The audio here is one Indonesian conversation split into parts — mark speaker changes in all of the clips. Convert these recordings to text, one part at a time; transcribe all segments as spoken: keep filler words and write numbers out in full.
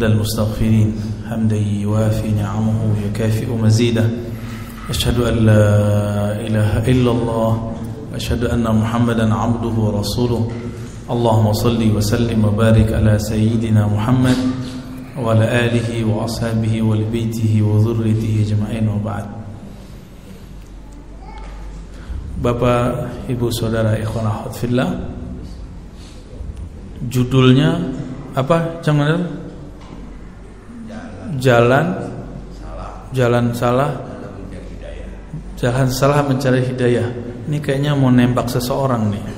Speaker 1: المستغفرين حمدا يوافي نعمه ويكافئ مزيده أشهد أن لا إله إلا الله وأشهد أن محمدا عبده ورسوله اللهم صل وسلم وبارك على سيدنا محمد وعلى آله وأصحابه ولبيته وذريته أجمعين وبعد. Bapak, Ibu, Saudara, ikhwan akhwat fillah, judulnya apa? Jangan jalan jalan salah jalan salah mencari hidayah. Ini kayaknya mau nembak seseorang nih.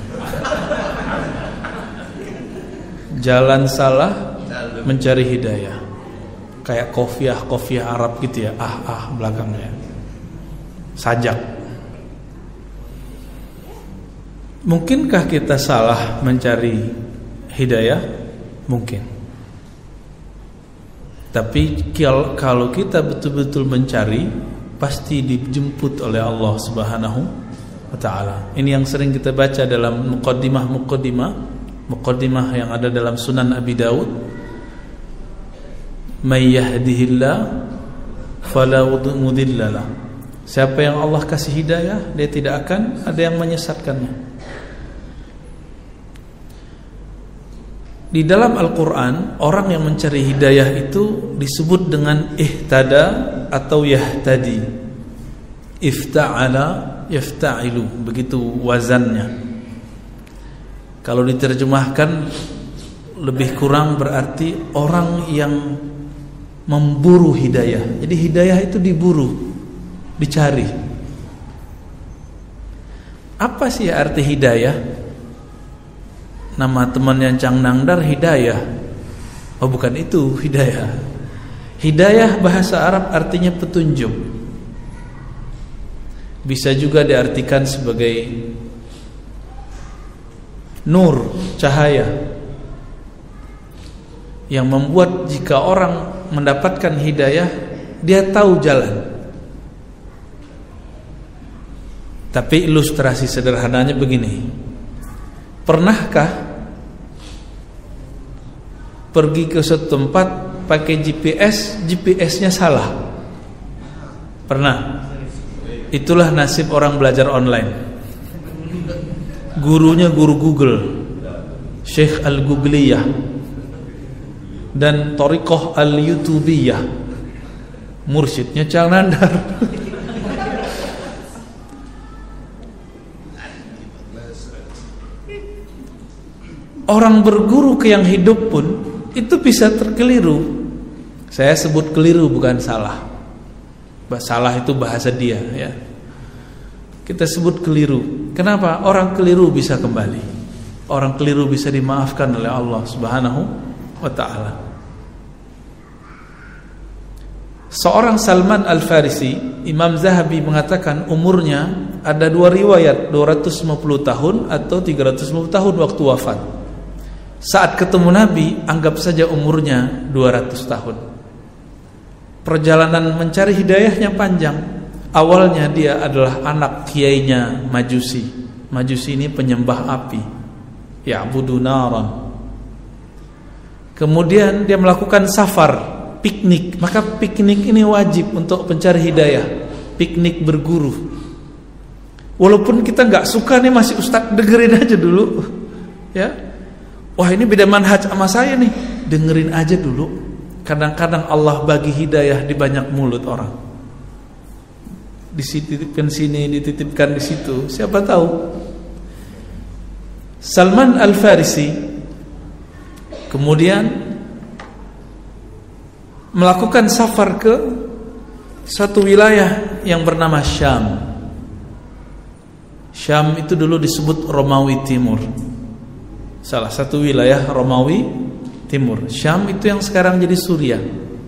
Speaker 1: Jalan salah mencari hidayah. Kayak kofiah kofiah Arab gitu ya. Ah ah belakangnya. Sajak. Mungkinkah kita salah mencari hidayah? Mungkin. Tapi kalau kita betul-betul mencari, pasti dijemput oleh Allah Subhanahu wa ta'ala. Ini yang sering kita baca dalam muqaddimah-muqaddimah muqaddimah yang ada dalam Sunan Abi Dawud. May yahdihillah fala mudhillalah. Siapa yang Allah kasih hidayah, dia tidak akan ada yang menyesatkannya. Di dalam Al-Quran, orang yang mencari hidayah itu disebut dengan ihtada atau yahtadi. Ifta'ala yafta'ilu, begitu wazannya. Kalau diterjemahkan lebih kurang berarti orang yang memburu hidayah. Jadi hidayah itu diburu, dicari. Apa sih arti hidayah? Nama temannya Cang Nangdar hidayah. Oh bukan itu hidayah. Hidayah bahasa Arab artinya petunjuk. Bisa juga diartikan sebagai nur, cahaya, yang membuat jika orang mendapatkan hidayah, dia tahu jalan. Tapi ilustrasi sederhananya begini. Pernahkah pergi ke suatu tempat pakai G P S, G P S-nya salah? Pernah? Itulah nasib orang belajar online. Gurunya guru Google, Syekh Al-Googliyah, dan Thariqah Al-Youtubiyah, mursyidnya Cang Nandar. Orang berguru ke yang hidup pun itu bisa terkeliru. Saya sebut keliru bukan salah. Salah itu bahasa dia ya. Kita sebut keliru. Kenapa? Orang keliru bisa kembali. Orang keliru bisa dimaafkan oleh Allah Subhanahu wa ta'ala. Seorang Salman Al-Farisi, Imam Zahabi mengatakan umurnya ada dua riwayat, dua ratus lima puluh tahun atau tiga ratus lima puluh tahun waktu wafat. Saat ketemu Nabi, anggap saja umurnya dua ratus tahun. Perjalanan mencari hidayahnya panjang. Awalnya dia adalah anak kiainya Majusi. Majusi ini penyembah api. Ya'budu naran. Kemudian dia melakukan safar, piknik. Maka piknik ini wajib untuk pencari hidayah. Piknik berguru. Walaupun kita gak suka nih, masih ustaz, dengerin aja dulu. Ya. Wah ini beda manhaj sama saya nih, dengerin aja dulu. Kadang-kadang Allah bagi hidayah di banyak mulut orang. Dititipkan sini, dititipkan di situ, siapa tahu. Salman Al-Farisi kemudian melakukan safar ke satu wilayah yang bernama Syam. Syam itu dulu disebut Romawi Timur. Salah satu wilayah Romawi Timur. Syam itu yang sekarang jadi Suriah.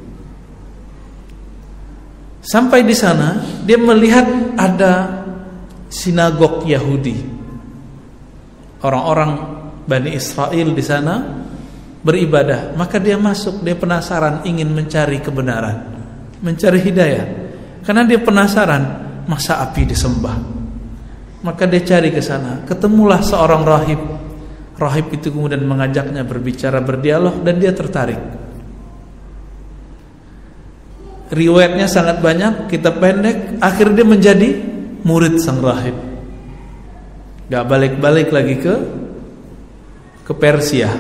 Speaker 1: Sampai di sana dia melihat ada sinagog Yahudi. Orang-orang Bani Israel di sana beribadah. Maka dia masuk, dia penasaran, ingin mencari kebenaran, mencari hidayah. Karena dia penasaran, masa api disembah. Maka dia cari ke sana. Ketemulah seorang rahib. Rahib itu kemudian mengajaknya berbicara, berdialog, dan dia tertarik. riwayatnya sangat banyak, kitab pendek, akhirnya dia menjadi murid sang rahib. Gak balik-balik lagi ke ke Persia.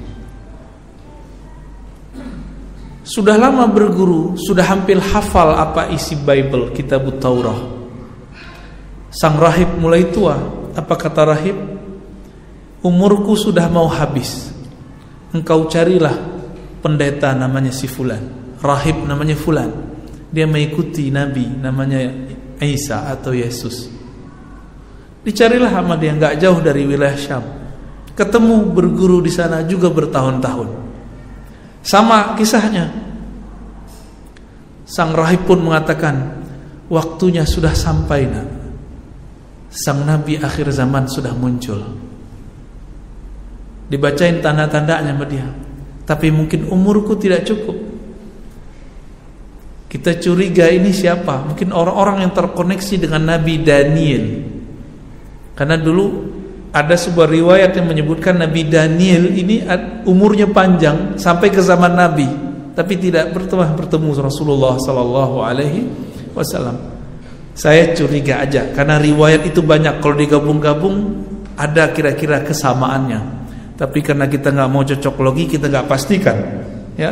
Speaker 1: Sudah lama berguru, sudah hampir hafal apa isi Bible, kitab Taurah. Sang rahib mulai tua. Apa kata rahib? Umurku sudah mau habis. Engkau carilah pendeta namanya si fulan, rahib namanya fulan. Dia mengikuti nabi namanya Isa atau Yesus. Dicarilah sama dia, nggak jauh dari wilayah Syam. Ketemu, berguru di sana juga bertahun-tahun. Sama kisahnya. Sang rahib pun mengatakan, waktunya sudah sampai nak. Sang nabi akhir zaman sudah muncul. Dibacain tanda-tandanya sama dia. Tapi mungkin umurku tidak cukup. Kita curiga ini siapa? Mungkin orang-orang yang terkoneksi dengan Nabi Daniel. Karena dulu ada sebuah riwayat yang menyebutkan Nabi Daniel ini umurnya panjang sampai ke zaman Nabi, tapi tidak bertemu bertemu Rasulullah sallallahu alaihi wasallam. Saya curiga aja karena riwayat itu banyak, kalau digabung-gabung ada kira-kira kesamaannya. Tapi karena kita nggak mau cocok logi, kita nggak pastikan, ya.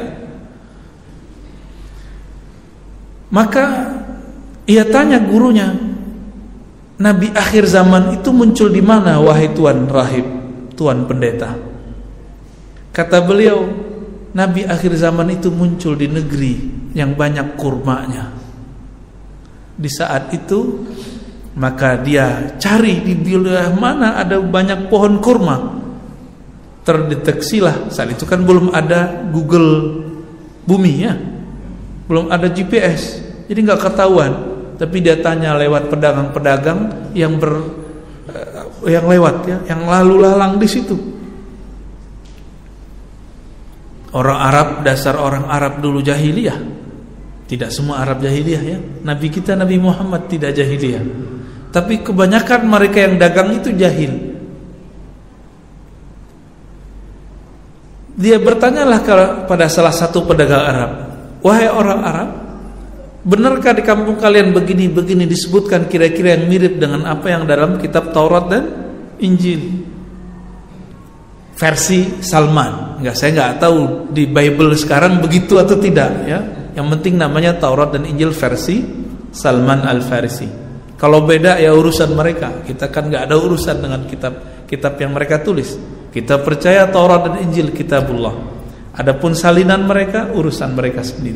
Speaker 1: Maka ia tanya gurunya, Nabi akhir zaman itu muncul di mana wahai tuan rahib, tuan pendeta? Kata beliau, Nabi akhir zaman itu muncul di negeri yang banyak kurmanya. Di saat itu maka dia cari di wilayah mana ada banyak pohon kurma. Terdeteksilah, saat itu kan belum ada Google bumi ya, belum ada G P S, jadi nggak ketahuan. Tapi dia tanya lewat pedagang-pedagang yang ber, uh, yang lewat ya, yang lalu lalang di situ. Orang Arab, dasar orang Arab dulu jahiliyah. Tidak semua Arab jahiliyah ya. Nabi kita Nabi Muhammad tidak jahiliyah. Tapi kebanyakan mereka yang dagang itu jahil. Dia bertanyalah kepada salah satu pedagang Arab, wahai orang Arab, benarkah di kampung kalian begini-begini disebutkan kira-kira yang mirip dengan apa yang dalam kitab Taurat dan Injil? Versi Salman. Enggak, saya nggak tahu di Bible sekarang begitu atau tidak ya. Yang penting namanya Taurat dan Injil versi Salman Al-Farisi. Kalau beda ya urusan mereka. Kita kan nggak ada urusan dengan kitab-kitab yang mereka tulis. Kita percaya Taurat dan Injil kitabullah. Adapun salinan mereka urusan mereka sendiri.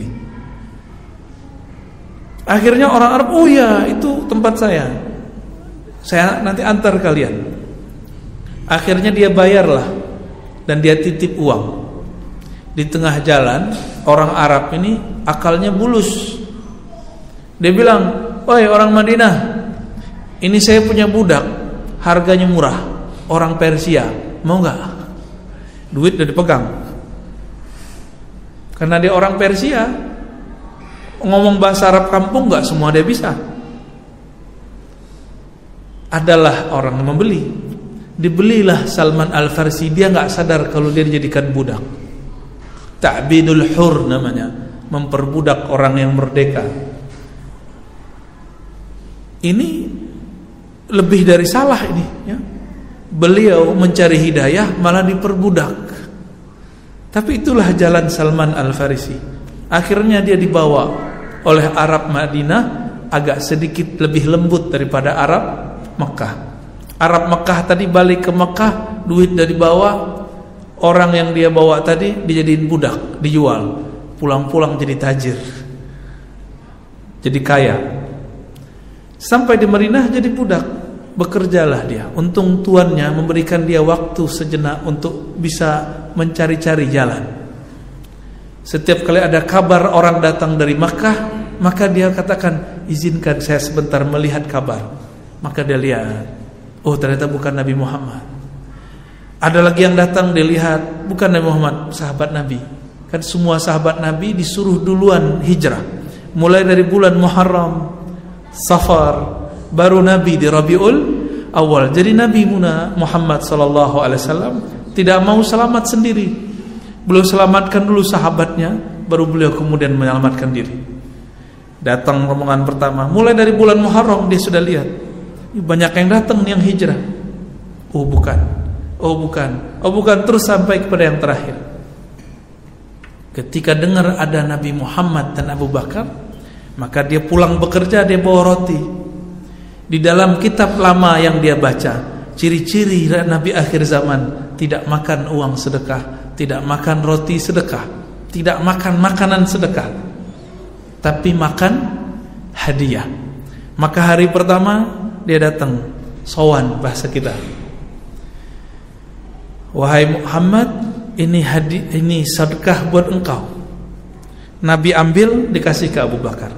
Speaker 1: Akhirnya orang Arab, oh ya itu tempat saya, saya nanti antar kalian. Akhirnya dia bayarlah dan dia titip uang. Di tengah jalan orang Arab ini akalnya bulus. Dia bilang, wahai orang Madinah, ini saya punya budak, harganya murah, orang Persia, mau nggak? Duit udah dipegang. Karena dia orang Persia, ngomong bahasa Arab kampung nggak semua dia bisa. Adalah orang yang membeli. Dibelilah Salman Al-Farsi. Dia nggak sadar kalau dia dijadikan budak. Ta'bidul hur namanya, memperbudak orang yang merdeka. Ini lebih dari salah ini ya. Beliau mencari hidayah malah diperbudak. Tapi itulah jalan Salman Al-Farisi. Akhirnya dia dibawa oleh Arab Madinah, agak sedikit lebih lembut daripada Arab Mekah. Arab Mekah tadi balik ke Mekah, duit dari bawah, orang yang dia bawa tadi dijadiin budak, dijual, pulang-pulang jadi tajir, jadi kaya. Sampai di Madinah jadi budak, bekerjalah dia. Untung tuannya memberikan dia waktu sejenak untuk bisa mencari-cari jalan. Setiap kali ada kabar orang datang dari Makkah, maka dia katakan, izinkan saya sebentar melihat kabar. Maka dia lihat, oh ternyata bukan Nabi Muhammad. Ada lagi yang datang, dia lihat, bukan Nabi Muhammad, sahabat Nabi. Kan semua sahabat Nabi disuruh duluan hijrah. Mulai dari bulan Muharram, Safar, baru Nabi di Rabiul Awal. Jadi Nabi Muhammad sallallahu alaihi wasallam tidak mau selamat sendiri. Beliau selamatkan dulu sahabatnya, baru beliau kemudian menyelamatkan diri. Datang rombongan pertama, mulai dari bulan Muharram dia sudah lihat banyak yang datang yang hijrah. Oh bukan, oh bukan, oh bukan, terus sampai kepada yang terakhir. Ketika dengar ada Nabi Muhammad dan Abu Bakar, maka dia pulang bekerja, dia bawa roti. Di dalam kitab lama yang dia baca, ciri-ciri Nabi akhir zaman tidak makan uang sedekah, tidak makan roti sedekah, tidak makan makanan sedekah, tapi makan hadiah. Maka hari pertama dia datang, sowan bahasa kita. Wahai Muhammad, ini hadiah, ini sedekah buat engkau. Nabi ambil, dikasih ke Abu Bakar.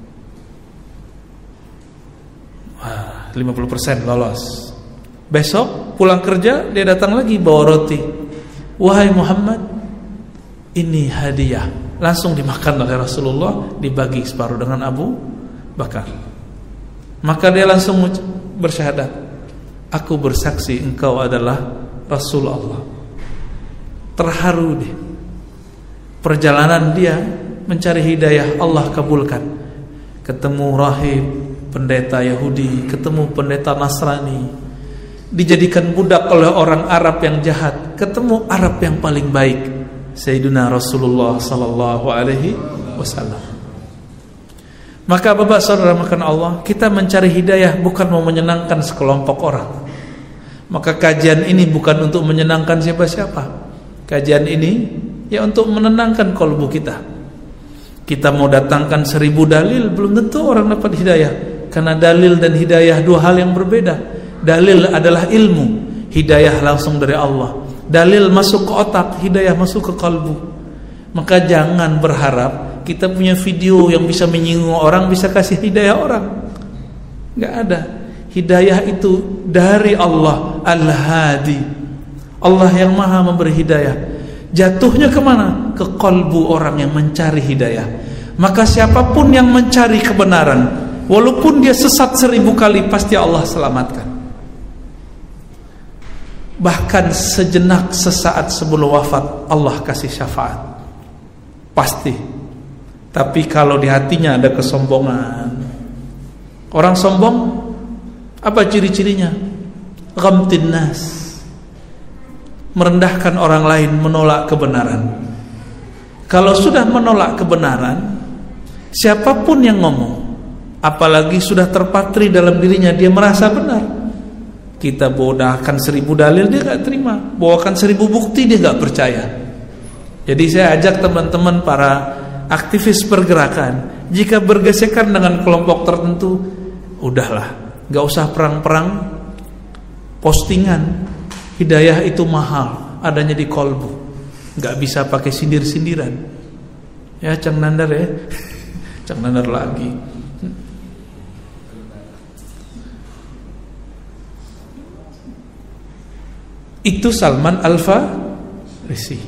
Speaker 1: Wah, lima puluh persen lolos. Besok pulang kerja dia datang lagi bawa roti. Wahai Muhammad, ini hadiah. Langsung dimakan oleh Rasulullah, dibagi separuh dengan Abu Bakar. Maka dia langsung bersyahadat, aku bersaksi engkau adalah Rasulullah. Terharu dia. Perjalanan dia mencari hidayah, Allah kabulkan. Ketemu rahib, pendeta Yahudi, ketemu pendeta Nasrani, dijadikan budak oleh orang Arab yang jahat, ketemu Arab yang paling baik, Sayyidina Rasulullah sallallahu alaihi wasallam. Maka Bapak Saudara makan Allah, kita mencari hidayah bukan mau menyenangkan sekelompok orang. Maka kajian ini bukan untuk menyenangkan siapa-siapa. Kajian ini ya untuk menenangkan kalbu kita. Kita mau datangkan seribu dalil, belum tentu orang dapat hidayah. Karena dalil dan hidayah dua hal yang berbeda. Dalil adalah ilmu, hidayah langsung dari Allah. Dalil masuk ke otak, hidayah masuk ke kalbu. Maka jangan berharap kita punya video yang bisa menyinggung orang, bisa kasih hidayah orang. Gak ada. Hidayah itu dari Allah Al-Hadi, Allah yang maha memberi hidayah. Jatuhnya kemana? Ke kalbu orang yang mencari hidayah. Maka siapapun yang mencari kebenaran, walaupun dia sesat seribu kali, pasti Allah selamatkan. Bahkan sejenak sesaat sebelum wafat, Allah kasih syafaat, pasti. Tapi kalau di hatinya ada kesombongan, orang sombong, apa ciri-cirinya? Ghamtin nas, merendahkan orang lain, menolak kebenaran. Kalau sudah menolak kebenaran, siapapun yang ngomong, apalagi sudah terpatri dalam dirinya, dia merasa benar. Kita bawakan seribu dalil, dia gak terima. Bawakan seribu bukti, dia gak percaya. Jadi saya ajak teman-teman para aktivis pergerakan, jika bergesekan dengan kelompok tertentu, udahlah, gak usah perang-perang postingan. Hidayah itu mahal, adanya di kolbu, gak bisa pakai sindir-sindiran. Ya Cang Nandar ya, Cang Nandar lagi. Itu Salman Al-Farisi.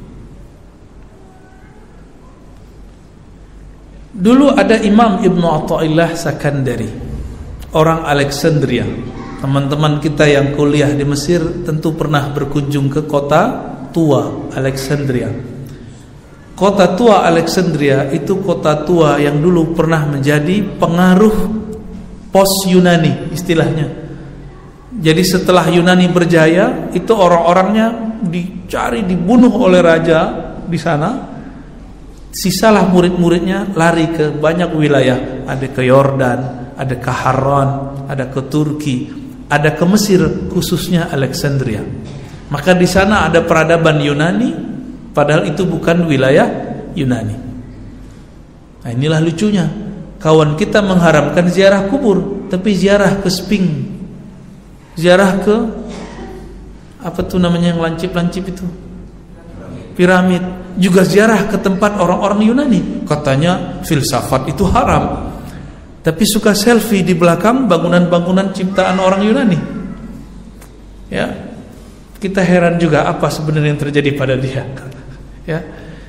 Speaker 1: Dulu ada Imam Ibnu Athaillah Sakandari, orang Alexandria. Teman-teman kita yang kuliah di Mesir tentu pernah berkunjung ke kota tua Alexandria. Kota tua Alexandria itu kota tua yang dulu pernah menjadi pengaruh pos Yunani istilahnya. Jadi setelah Yunani berjaya, itu orang-orangnya dicari, dibunuh oleh raja di sana. Sisalah murid-muridnya lari ke banyak wilayah, ada ke Yordan, ada ke Harran, ada ke Turki, ada ke Mesir, khususnya Alexandria. Maka di sana ada peradaban Yunani, padahal itu bukan wilayah Yunani. Nah, inilah lucunya, kawan kita mengharamkan ziarah kubur, tapi ziarah ke Sphinx, ziarah ke apa tuh namanya yang lancip-lancip itu, piramid, juga ziarah ke tempat orang-orang Yunani. Katanya filsafat itu haram, tapi suka selfie di belakang bangunan-bangunan ciptaan orang Yunani. Ya, kita heran juga apa sebenarnya yang terjadi pada dia. Ya,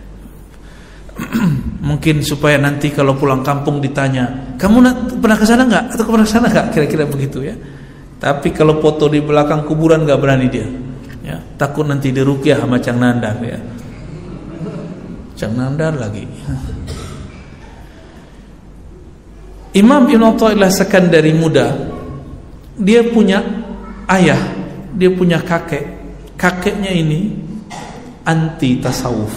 Speaker 1: mungkin supaya nanti kalau pulang kampung ditanya, kamu pernah ke sana nggak? Atau pernah ke sana nggak? Kira-kira begitu ya. Tapi kalau foto di belakang kuburan nggak berani dia. Ya, takut nanti diruqyah sama Cang Nandar ya. Cang Nandar lagi. Imam Ibn Athaillah Sekandari muda, dia punya ayah, dia punya kakek. Kakeknya ini anti tasawuf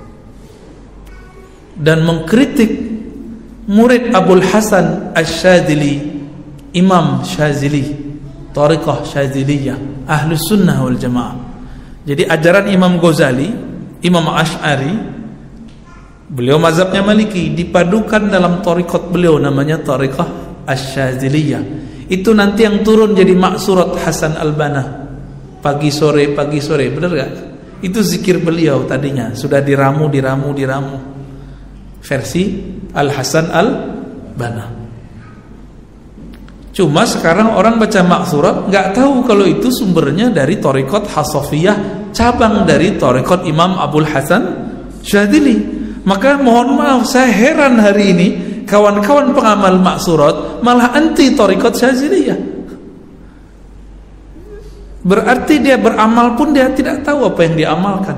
Speaker 1: dan mengkritik murid Abul Hasan Asy-Syadzili, Imam Syadzili, Thariqah Syadziliyah, Ahlus Sunnah wal Jamaah. Jadi ajaran Imam Ghazali, Imam Asy'ari, beliau mazhabnya Maliki, dipadukan dalam thariqat beliau namanya Thariqah Asy-Syadziliyah. Itu nanti yang turun jadi maksurat Hasan Al-Banna, pagi sore pagi sore, benar gak? Itu zikir beliau tadinya, sudah diramu diramu diramu versi Al-Hasan Al-Banna. Cuma sekarang orang baca maksurat nggak tahu kalau itu sumbernya dari thariqat Hasafiyah, cabang dari thariqat Imam Abul Hasan Syadzili. Maka mohon maaf, saya heran hari ini kawan-kawan pengamal maksurat malah anti thariqat Syadziliyah. Berarti dia beramal pun dia tidak tahu apa yang diamalkan.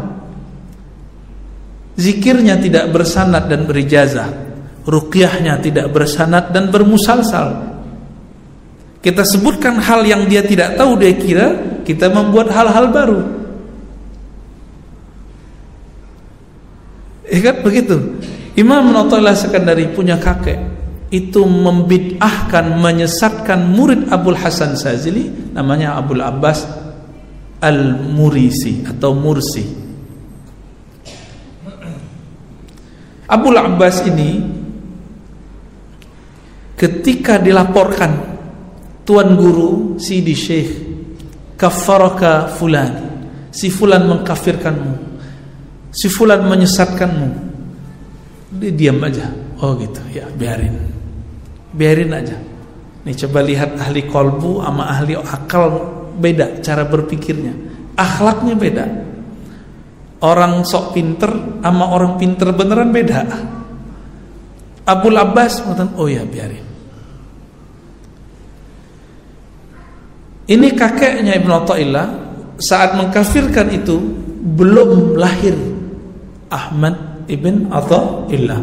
Speaker 1: Zikirnya tidak bersanad dan berijazah, ruqyahnya tidak bersanad dan bermusalsal. Kita sebutkan hal yang dia tidak tahu, dia kira kita membuat hal-hal baru. Ya kan begitu. Imam Ibn Athaillah Sekandari punya kakek, itu membid'ahkan, menyesatkan murid Abul Hasan Syadzili, namanya Abul Abbas Al-Murisi atau Mursi. Abul Abbas ini ketika dilaporkan, Tuan Guru Sidi Syekh kafaraka fulan, si fulan mengkafirkanmu, si fulan menyesatkanmu, dia diam aja. Oh gitu, ya biarin, biarin aja. Nih coba lihat ahli kolbu sama ahli akal, beda cara berpikirnya, akhlaknya beda. Orang sok pinter sama orang pinter beneran beda. Abul Abbas mengatakan, oh ya biarin. Ini kakeknya Ibn Athaillah saat mengkafirkan itu belum lahir Ahmad Ibn Athaillah.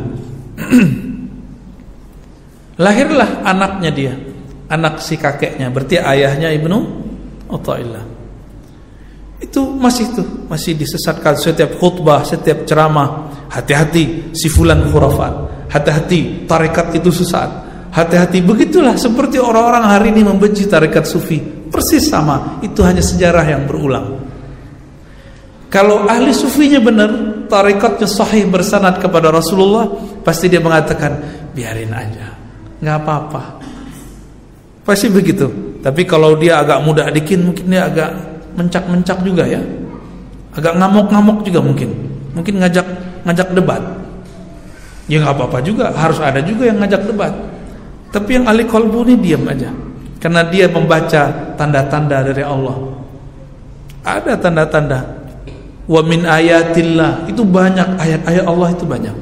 Speaker 1: Lahirlah anaknya dia, anak si kakeknya, berarti ayahnya Ibnu Athaillah. Itu masih tuh, masih disesatkan setiap khutbah, setiap ceramah. Hati-hati si fulan khurafat, hati-hati tarekat itu sesat, hati-hati. Begitulah seperti orang-orang hari ini membenci tarekat sufi, persis sama. Itu hanya sejarah yang berulang. Kalau ahli sufinya benar, tarekatnya sahih bersanad kepada Rasulullah, pasti dia mengatakan biarin aja, nggak apa-apa. Pasti begitu. Tapi kalau dia agak muda dikit, mungkin dia agak mencak-mencak juga ya, agak ngamuk-ngamuk juga mungkin, mungkin ngajak ngajak debat. Ya nggak apa-apa juga, harus ada juga yang ngajak debat. Tapi yang ahli kolbu ini diam aja, karena dia membaca tanda-tanda dari Allah. Ada tanda-tanda. Wa min ayatillah, itu banyak ayat-ayat Allah, itu banyak.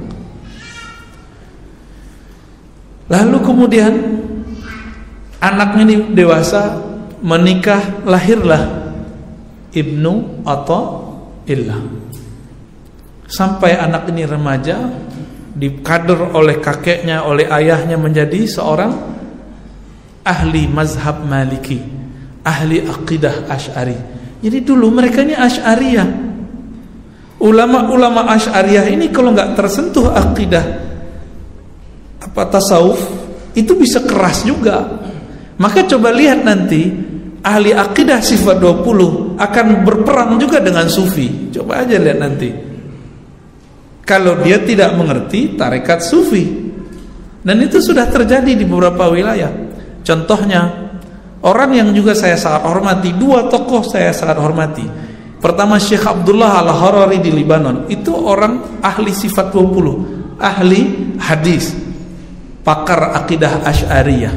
Speaker 1: Lalu kemudian anaknya ini dewasa, menikah, lahirlah Ibnu Athaillah. Sampai anak ini remaja, dikader oleh kakeknya, oleh ayahnya menjadi seorang ahli mazhab Maliki, ahli aqidah Asy'ari. Jadi dulu mereka ini Asy'ariyah. Ulama-ulama Asy'ariyah ini kalau nggak tersentuh aqidah apa tasawuf, itu bisa keras juga. Maka coba lihat nanti ahli akidah sifat dua puluh akan berperang juga dengan sufi. Coba aja lihat nanti, kalau dia tidak mengerti tarekat sufi. Dan itu sudah terjadi di beberapa wilayah. Contohnya, orang yang juga saya sangat hormati, dua tokoh saya sangat hormati. Pertama Syekh Abdullah Al-Harari di Libanon. Itu orang ahli sifat dua puluh, ahli hadis, pakar akidah Asy'ariyah.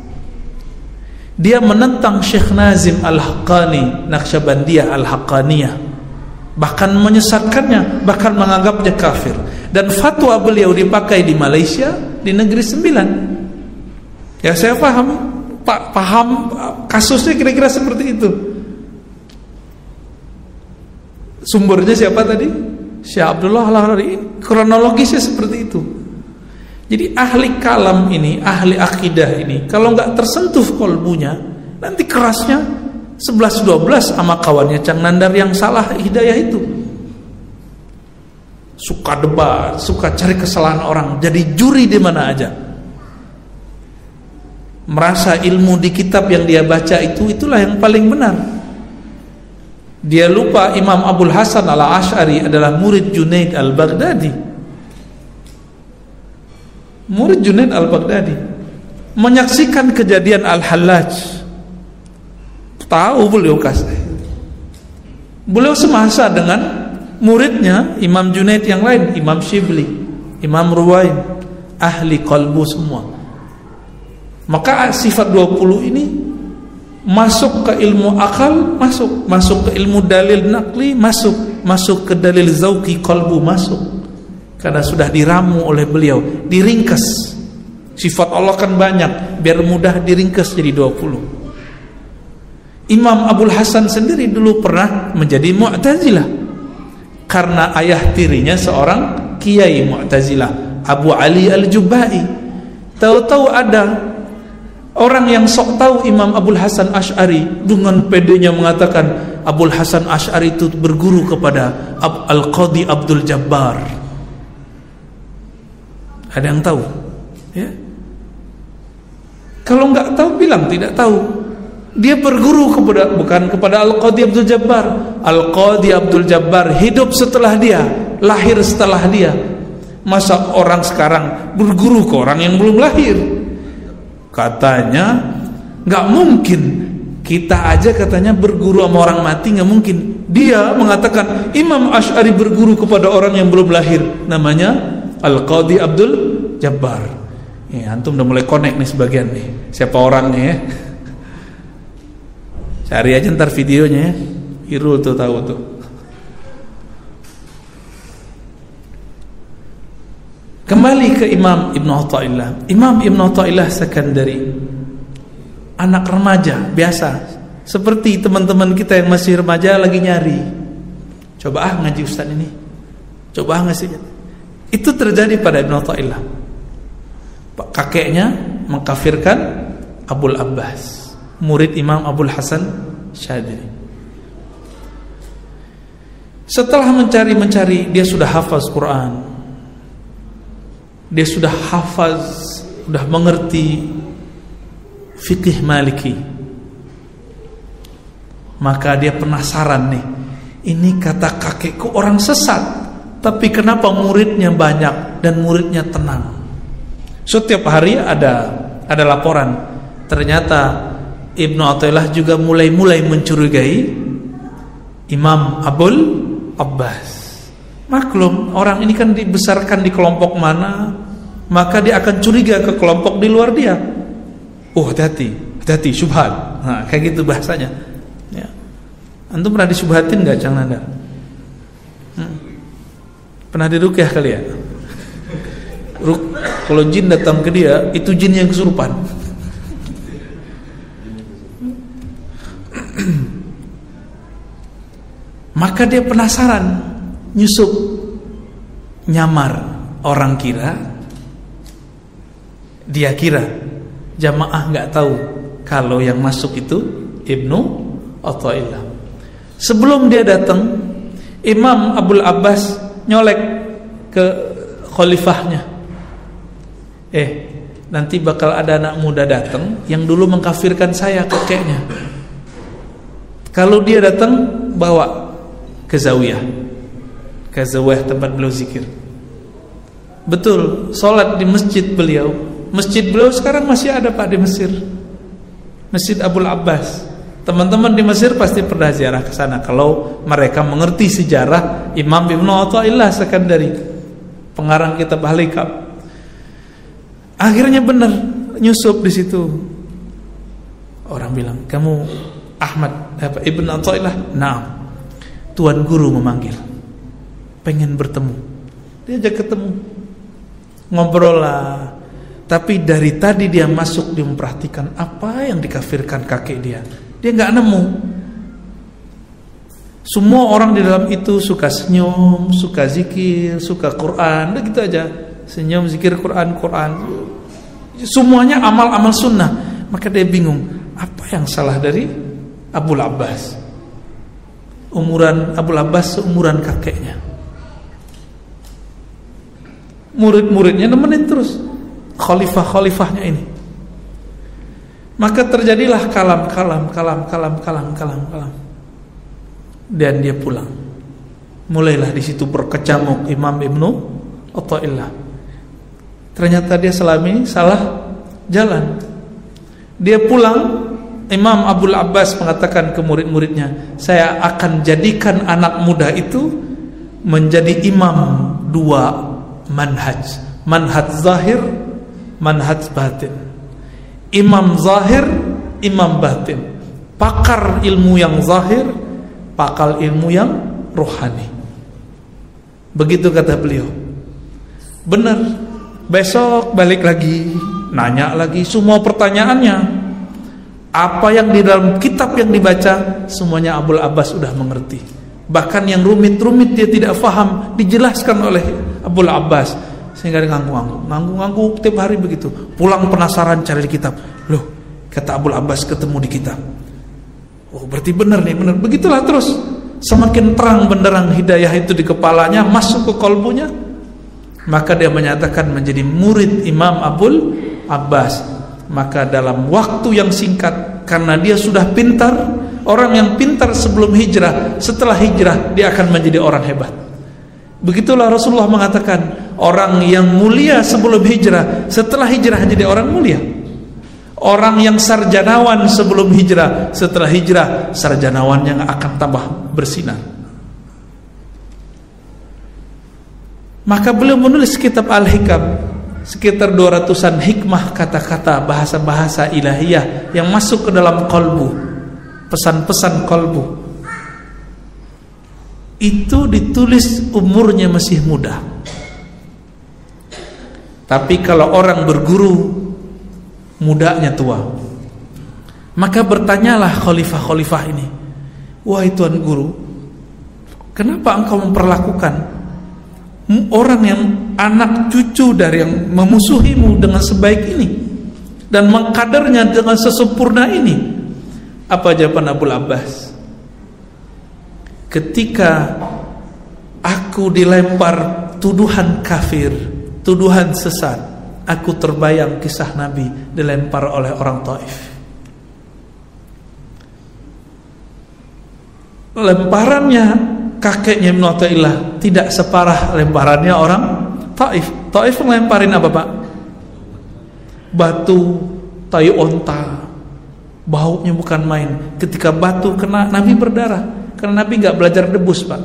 Speaker 1: Dia menentang Syekh Nazim Al-Haqqani, Naqsyabandiyah Al-Haqqaniyah, bahkan menyesatkannya, bahkan menganggapnya kafir. Dan fatwa beliau dipakai di Malaysia, di Negeri Sembilan. Ya saya paham, pak paham kasusnya kira-kira seperti itu. Sumbernya siapa tadi? Syekh Abdullah Al-Harari. Kronologisnya seperti itu. Jadi ahli kalam ini, ahli akidah ini, kalau nggak tersentuh kolbunya, nanti kerasnya sebelas dua belas sama kawannya Cang Nandar yang salah hidayah itu. Suka debat, suka cari kesalahan orang, jadi juri di mana aja. Merasa ilmu di kitab yang dia baca itu itulah yang paling benar. Dia lupa Imam Abul Hasan al-Asy'ari adalah murid Junaid al-Baghdadi. Murid Junaid al-Baghdadi menyaksikan kejadian Al-Hallaj. Tahu beliau kasih. Beliau semasa dengan muridnya Imam Junaid yang lain, Imam Shibli, Imam Ruwain, ahli qalbu semua. Maka sifat dua puluh ini masuk ke ilmu akal, masuk, masuk ke ilmu dalil naqli, masuk, masuk ke dalil zauqi qalbu, masuk. Karena sudah diramu oleh beliau, diringkas. Sifat Allah kan banyak, biar mudah diringkas jadi dua puluh. Imam Abul Hasan sendiri dulu pernah menjadi Mu'tazilah karena ayah tirinya seorang kiai Mu'tazilah, Abu Ali Al-Jubai. Tahu-tahu ada orang yang sok tahu Imam Abul Hasan Asy'ari dengan pedenya mengatakan Abul Hasan Asy'ari itu berguru kepada Al-Qadhi Abdul Jabbar. Ada yang tahu? Ya. Kalau nggak tahu bilang tidak tahu. Dia berguru kepada bukan kepada Al-Qadhi Abdul Jabbar. Al-Qadhi Abdul Jabbar hidup setelah dia, lahir setelah dia. Masa orang sekarang berguru ke orang yang belum lahir? Katanya nggak mungkin. Kita aja katanya berguru sama orang mati nggak mungkin. Dia mengatakan Imam Asy'ari berguru kepada orang yang belum lahir. Namanya Al-Qadhi Abdul Jabbar. Ya, antum udah mulai connect nih sebagian nih. Siapa orangnya ya? Cari aja ntar videonya ya. Irul tuh tahu tuh. Kembali ke Imam Ibn Athaillah. Imam Ibn Athaillah Sakandari, anak remaja biasa, seperti teman-teman kita yang masih remaja lagi nyari. Coba ah ngaji ustaz ini. Coba ah ngasih. Itu terjadi pada Ibn Athaillah. Kakeknya mengkafirkan Abul Abbas, murid Imam Abul Hasan Syadili. Setelah mencari-mencari, dia sudah hafaz Quran, dia sudah hafaz, sudah mengerti fikih Maliki. Maka dia penasaran nih, ini kata kakekku orang sesat, tapi kenapa muridnya banyak dan muridnya tenang? Setiap hari ada ada laporan. Ternyata Ibnu Athaillah juga mulai-mulai mencurigai Imam Abul Abbas. Maklum, orang ini kan dibesarkan di kelompok mana, maka dia akan curiga ke kelompok di luar dia. Oh, hati-hati, hati-hati, syubhat. Nah, kayak gitu bahasanya. Ya. Antum pernah disubhatin nggak, Cang Nanda? Hmm. Pernah diruqyah kali ya? Ruk, kalau jin datang ke dia, itu jin yang kesurupan. Maka dia penasaran, nyusup, nyamar. Orang kira, dia kira jamaah nggak tahu kalau yang masuk itu Ibnu Athaillah. Sebelum dia datang, Imam Abul Abbas nyolek ke khalifahnya. Eh, nanti bakal ada anak muda datang yang dulu mengkafirkan saya kakeknya. Kalau dia datang, bawa ke zawiyah, ke zawiyah tempat beliau zikir. Betul, sholat di masjid beliau. Masjid beliau sekarang masih ada Pak di Mesir, Masjid Abul Abbas. Teman-teman di Mesir pasti pernah ziarah ke sana kalau mereka mengerti sejarah Imam Ibnu Athaillah Sakandari, pengarang kitab Ahli Kaf. Akhirnya benar nyusup di situ. Orang bilang, "Kamu Ahmad apa Ibnu Athaillah?" "Na'am." Tuan guru memanggil. Pengen bertemu. Dia ajak ketemu. Ngobrol lah. Tapi dari tadi dia masuk, dia memperhatikan apa yang dikafirkan kakek dia. Dia nggak nemu. Semua orang di dalam itu suka senyum, suka zikir, suka Quran, udah gitu aja. senyum, zikir Quran, Quran, semuanya amal-amal sunnah. Maka dia bingung, apa yang salah dari Abul Abbas? Umuran Abul Abbas seumuran kakeknya. Murid-muridnya nemenin terus khalifah-khalifahnya ini. Maka terjadilah kalam, kalam, kalam, kalam, kalam, kalam, kalam. Dan dia pulang. Mulailah di situ berkecamuk Imam Ibnu Athaillah. Ternyata dia selama ini salah jalan. Dia pulang, Imam Abul Abbas mengatakan ke murid-muridnya, saya akan jadikan anak muda itu menjadi imam dua manhaj, manhaj zahir, manhaj batin. Imam zahir, imam batin, pakar ilmu yang zahir, pakar ilmu yang rohani. Begitu kata beliau. Benar. Besok balik lagi, nanya lagi semua pertanyaannya. Apa yang di dalam kitab yang dibaca, semuanya Abul Abbas sudah mengerti. Bahkan yang rumit-rumit dia tidak faham, dijelaskan oleh Abul Abbas. Sehingga dia ngangguk-ngangguk, ngangguk-ngangguk tiap hari begitu. Pulang penasaran cari di kitab. Loh, kata Abul Abbas ketemu di kitab. Oh, berarti benar nih, benar. Begitulah terus. Semakin terang benderang hidayah itu di kepalanya, masuk ke kalbunya, maka dia menyatakan menjadi murid Imam Abul Abbas. Maka dalam waktu yang singkat, karena dia sudah pintar, orang yang pintar sebelum hijrah, setelah hijrah dia akan menjadi orang hebat. Begitulah Rasulullah mengatakan, orang yang mulia sebelum hijrah, setelah hijrah jadi orang mulia. Orang yang sarjanawan sebelum hijrah, setelah hijrah sarjanawan yang akan tambah bersinar. Maka beliau menulis kitab Al-Hikam, sekitar dua ratusan hikmah kata-kata bahasa-bahasa ilahiyah yang masuk ke dalam kalbu, pesan-pesan kalbu. Itu ditulis umurnya masih muda. Tapi kalau orang berguru mudanya tua, maka bertanyalah khalifah-khalifah ini, wahai tuan guru, kenapa engkau memperlakukan orang yang anak cucu dari yang memusuhimu dengan sebaik ini dan mengkadernya dengan sesempurna ini? Apa jawaban Abul Abbas? Ketika aku dilempar tuduhan kafir, tuduhan sesat, aku terbayang kisah Nabi dilempar oleh orang Taif. Lemparannya kakeknya Ibnu Athaillah tidak separah lemparannya orang Taif. Taif ngelemparin apa, Pak? Batu, tai onta, baunya bukan main. Ketika batu kena, Nabi berdarah. Karena Nabi nggak belajar debus, Pak.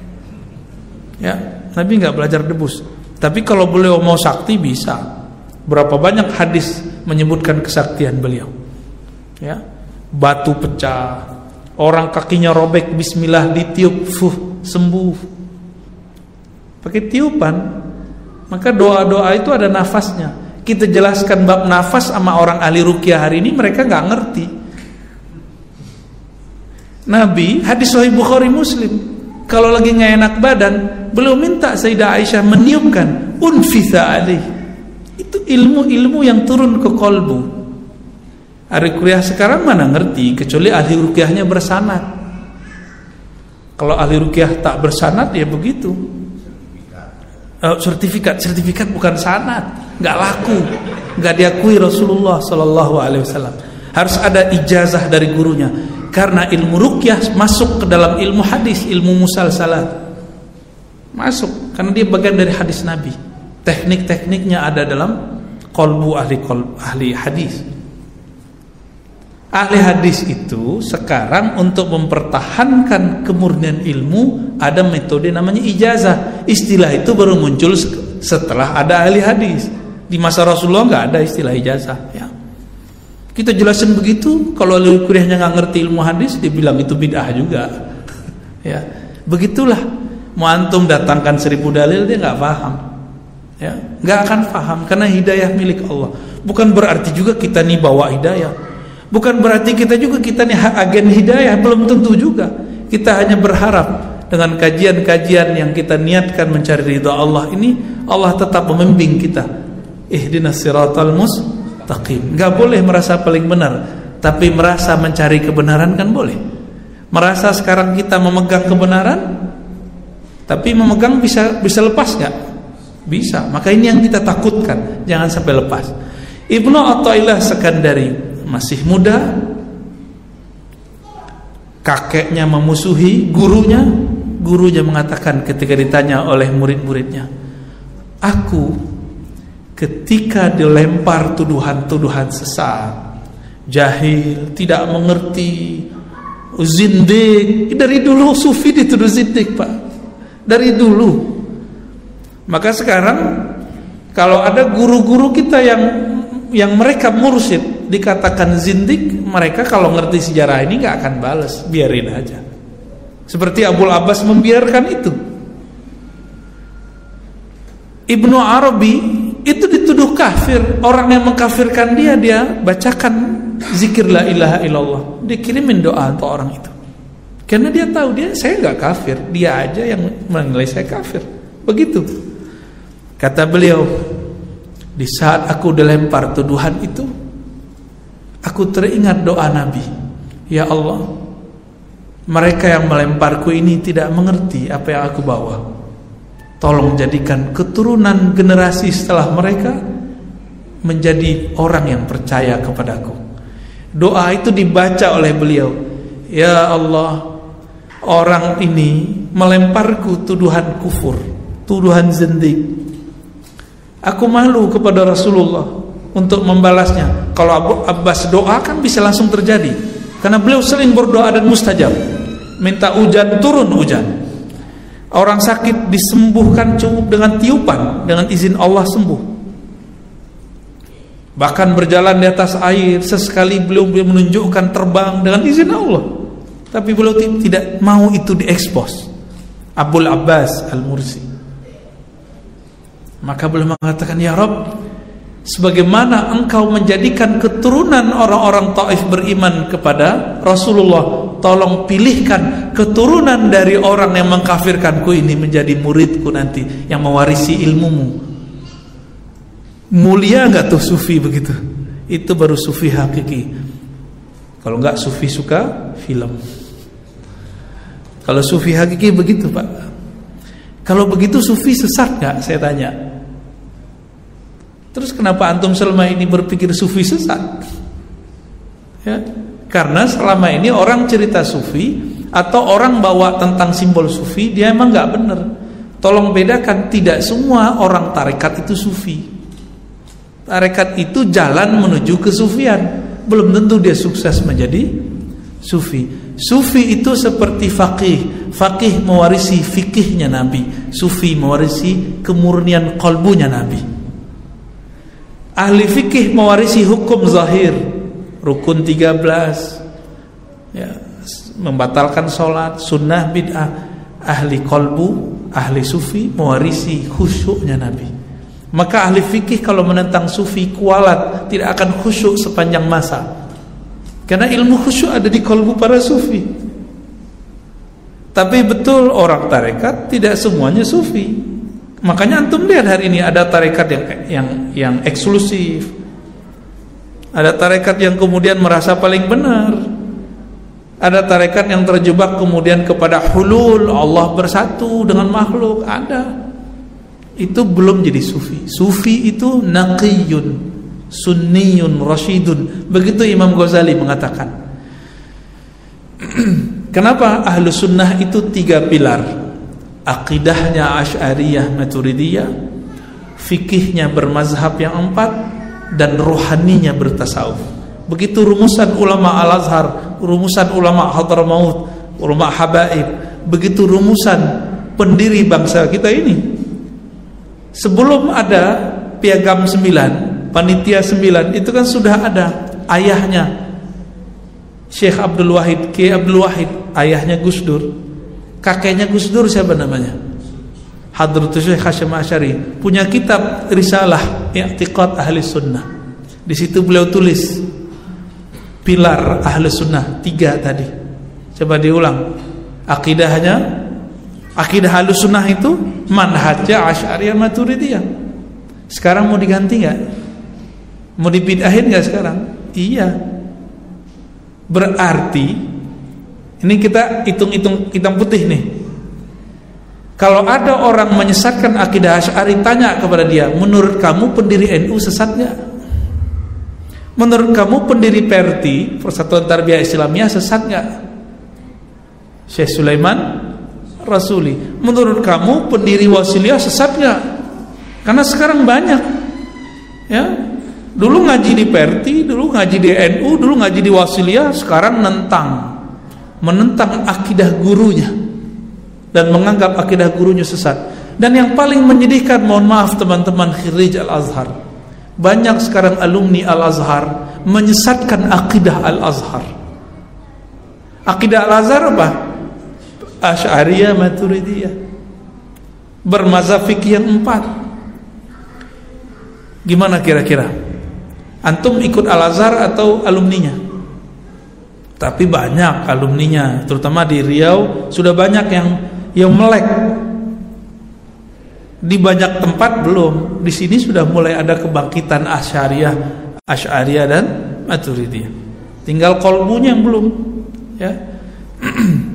Speaker 1: Ya, Nabi nggak belajar debus. Tapi kalau beliau mau sakti bisa. Berapa banyak hadis menyebutkan kesaktian beliau. Ya, batu pecah, orang kakinya robek, bismillah ditiup, fuh, sembuh. Pakai tiupan. Maka doa-doa itu ada nafasnya. Kita jelaskan bab nafas sama orang ahli ruqyah hari ini, mereka nggak ngerti. Nabi, hadis Sahih Bukhari Muslim, kalau lagi nggak enak badan, beliau minta Sayyidah Aisyah meniupkan, unfitha alaih. Itu ilmu-ilmu yang turun ke kolbu. Ahli ruqyah sekarang mana ngerti, kecuali ahli ruqyahnya bersanad. Kalau ahli ruqyah tak bersanad, ya begitu. Uh, sertifikat, sertifikat bukan sanad, nggak laku, nggak diakui Rasulullah Sallallahu Alaihi Wasallam. Harus ada ijazah dari gurunya. Karena ilmu ruqyah masuk ke dalam ilmu hadis, ilmu musalsalat. Masuk, karena dia bagian dari hadis Nabi. Teknik-tekniknya ada dalam qalbu ahli qalb, ahli hadis. Ahli hadis itu sekarang untuk mempertahankan kemurnian ilmu ada metode namanya ijazah. Istilah itu baru muncul setelah ada ahli hadis. Di masa Rasulullah nggak ada istilah ijazah, ya. Kita jelasin begitu, kalau ahli kuliahnya nggak ngerti ilmu hadis, dia bilang itu bid'ah juga. Ya, begitulah. Mau antum datangkan seribu dalil, dia nggak paham. Ya, nggak akan paham karena hidayah milik Allah. Bukan berarti juga kita nih bawa hidayah. Bukan berarti kita juga kita nih agen hidayah, belum tentu juga. Kita hanya berharap dengan kajian-kajian yang kita niatkan mencari ridha Allah ini, Allah tetap membimbing kita. Ihdinas siratal mustaqim. Enggak boleh merasa paling benar, tapi merasa mencari kebenaran kan boleh. Merasa sekarang kita memegang kebenaran, tapi memegang bisa bisa lepas enggak? Bisa. Maka ini yang kita takutkan, jangan sampai lepas. Ibnu Athaillah Sekandari masih muda, kakeknya memusuhi gurunya. Gurunya mengatakan ketika ditanya oleh murid-muridnya, aku ketika dilempar tuduhan-tuduhan sesat, jahil, tidak mengerti, zindik. Dari dulu sufi dituduh zindik, Pak. Dari dulu. Maka sekarang kalau ada guru-guru kita yang yang mereka mursyid dikatakan zindik, mereka kalau ngerti sejarah ini gak akan balas, biarin aja. Seperti Abul Abbas membiarkan itu. Ibnu Arabi itu dituduh kafir. Orang yang mengkafirkan dia, dia bacakan zikir la ilaha illallah, dikirimin doa untuk orang itu. Karena dia tahu dia saya nggak kafir, dia aja yang menilai saya kafir. Begitu. Kata beliau, di saat aku dilempar tuduhan itu, aku teringat doa Nabi. Ya Allah, mereka yang melemparku ini tidak mengerti apa yang aku bawa. Tolong jadikan keturunan generasi setelah mereka menjadi orang yang percaya kepadaku. Doa itu dibaca oleh beliau. Ya Allah, orang ini melemparku tuduhan kufur, tuduhan zindik. Aku malu kepada Rasulullah untuk membalasnya. Kalau Abu Abbas doa kan bisa langsung terjadi, karena beliau sering berdoa dan mustajab. Minta hujan, turun hujan. Orang sakit disembuhkan cukup dengan tiupan, dengan izin Allah sembuh. Bahkan berjalan di atas air, sesekali beliau menunjukkan terbang dengan izin Allah. Tapi beliau tidak mau itu diekspos. Abul Abbas Al-Mursi. Maka beliau mengatakan, ya Rabb, sebagaimana engkau menjadikan keturunan orang-orang Taif beriman kepada Rasulullah, tolong pilihkan keturunan dari orang yang mengkafirkanku ini menjadi muridku nanti, yang mewarisi ilmumu. Mulia enggak tuh sufi begitu? Itu baru sufi hakiki. Kalau enggak sufi suka film. Kalau sufi hakiki begitu, Pak. Kalau begitu sufi sesat enggak, saya tanya. Terus kenapa antum selama ini berpikir sufi sesat? Ya, karena selama ini orang cerita sufi atau orang bawa tentang simbol sufi, dia emang nggak benar. Tolong bedakan, tidak semua orang tarekat itu sufi. Tarekat itu jalan menuju kesufian, belum tentu dia sukses menjadi sufi. Sufi itu seperti faqih. Faqih mewarisi fikihnya Nabi, sufi mewarisi kemurnian qalbunya Nabi. Ahli fikih mewarisi hukum zahir, rukun tiga belas, ya, membatalkan sholat, sunnah, bid'ah. Ahli qalbu, ahli sufi mewarisi khusyuknya Nabi. Maka ahli fikih kalau menentang sufi kualat, tidak akan khusyuk sepanjang masa, karena ilmu khusyuk ada di qalbu para sufi. Tapi betul, orang tarekat tidak semuanya sufi. Makanya antum lihat hari ini ada tarekat yang yang yang eksklusif, ada tarekat yang kemudian merasa paling benar, ada tarekat yang terjebak kemudian kepada hulul, Allah bersatu dengan makhluk. Ada. Itu belum jadi sufi. Sufi itu naqiyun, sunniyun, rasyidun. Begitu Imam Ghazali mengatakan. Kenapa ahlu sunnah itu tiga pilar? Aqidahnya Asy'ariyah Maturidiyah, fikihnya bermazhab yang empat, dan rohaninya bertasawuf. Begitu rumusan ulama Al-Azhar, rumusan ulama Hadramaut, ulama Habaib. Begitu rumusan pendiri bangsa kita ini. Sebelum ada piagam sembilan, panitia sembilan, itu kan sudah ada ayahnya Syekh Abdul Wahid, Kiai Abdul Wahid, ayahnya Gus Dur. Kakeknya Gus Dur siapa namanya? Hadratus Syekh Hasyim Asy'ari, punya kitab Risalah I'tiqad Ahli Sunnah. Di situ beliau tulis pilar Ahli Sunnah tiga tadi. Coba diulang. Akidahnya Akidah Ahlussunnah itu manhajnya Asy'ariyah Maturidiyah. Sekarang mau diganti nggak? Mau dibid'ahin nggak sekarang? Iya. Berarti ini kita hitung-hitung hitam putih nih. Kalau ada orang menyesatkan akidah Asy'ari, tanya kepada dia, menurut kamu pendiri N U sesat nggak? Menurut kamu pendiri P R T I, Persatuan Tarbiyah Islamiyah, sesat nggak? Syekh Sulaiman Rasuli. Menurut kamu pendiri Wasiliyah sesat nggak? Karena sekarang banyak, ya. Dulu ngaji di P R T I, dulu ngaji di N U, dulu ngaji di Wasiliyah, sekarang nentang, menentang akidah gurunya dan menganggap akidah gurunya sesat. Dan yang paling menyedihkan, mohon maaf teman-teman khirij Al-Azhar, banyak sekarang alumni Al-Azhar menyesatkan akidah Al-Azhar. Akidah Al-Azhar apa? Asy'ariyah Maturidiyah, bermazhab fikih yang empat. Gimana kira-kira? Antum ikut Al-Azhar atau alumninya? Tapi banyak alumninya, terutama di Riau sudah banyak yang yang melek. Di banyak tempat belum. Di sini sudah mulai ada kebangkitan Asy'ariyah, Asy'ariyah dan Maturidiyah. Tinggal qalbunya yang belum, ya.